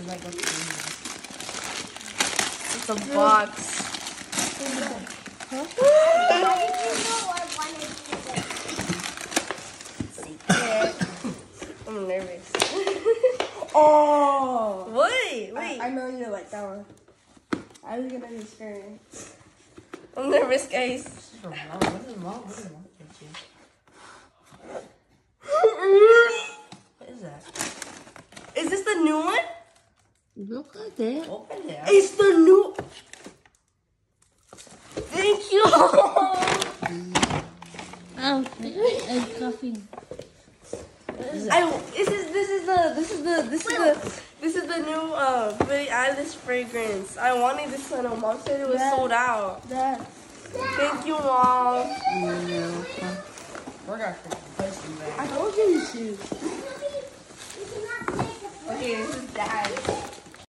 It's a box. Huh? Secret. I'm nervous. Oh! Wait. I know you like that one. I was gonna be scared. I'm nervous, guys. What is wrong with you? What is that? Is this the new one? Look at that. Open it. It's the new. Thank you. Oh, I'm coughing. This is the new Billie Eilish fragrance. I wanted this one. Mom said it was sold out. Dad. Thank you, Mom. We're gonna place them back. I told you you should. Okay, this is Dad.